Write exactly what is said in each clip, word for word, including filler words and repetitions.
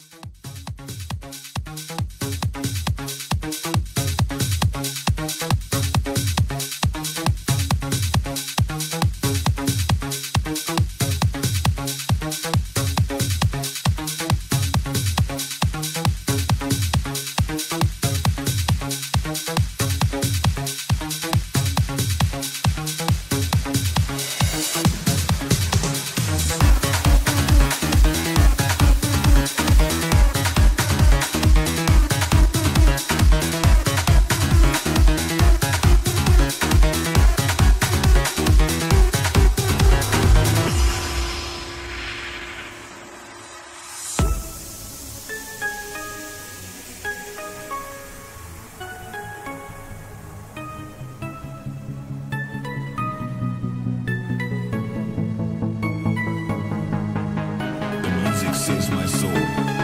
Saves my soul.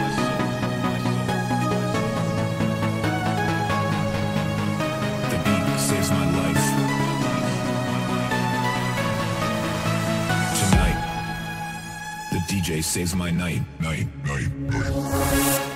The beat saves my life. Tonight, the D J saves my night, night, night, night.